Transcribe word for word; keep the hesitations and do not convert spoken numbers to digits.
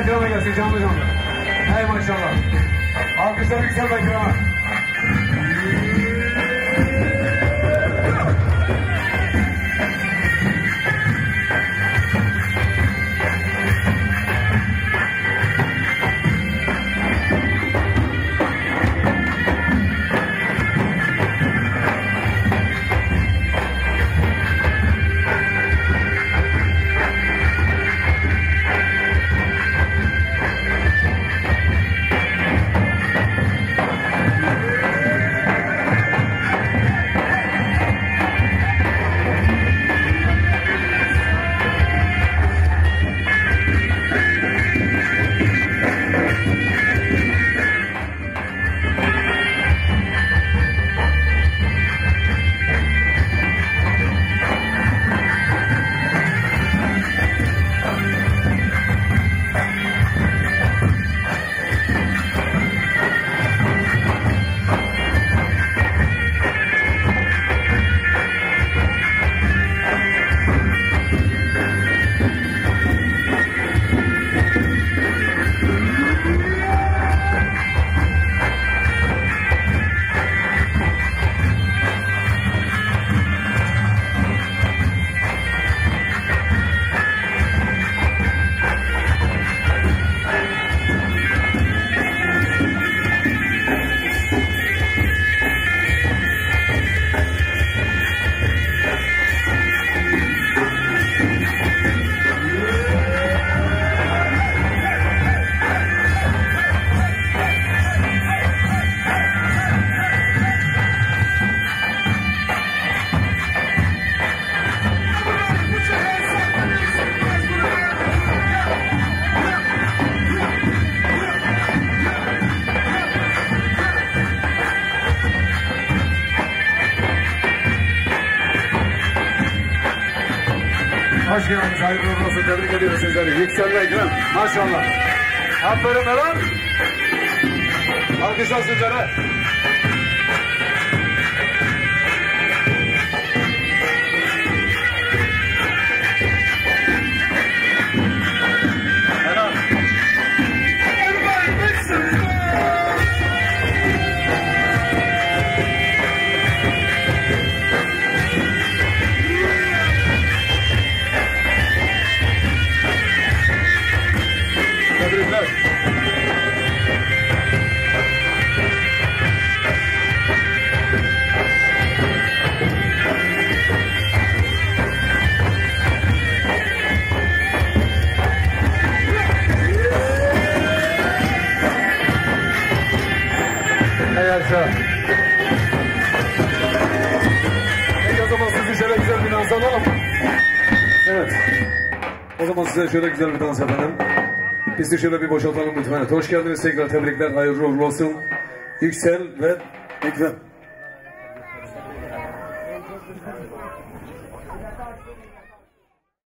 ekrana gelsin canlı canlı. Hey maşallah. Alkışlar Yüksel ekrana. Hoş geldiniz. Hayırlı uğurlu olsun. Tebrik ediyoruz sizleri. Yüksel ve Ekrem. Maşallah. Aferin Eren. Alkışlar sizlere. Peki o zaman sizi şöyle güzel bir dans alalım. Evet. O zaman size şöyle güzel bir dans efendim. Biz de şöyle bir boşaltalım lütfen. Evet, hoş geldiniz tekrar, tebrikler, hayırlı uğurlu olsun. Yüksel ve Ekrem.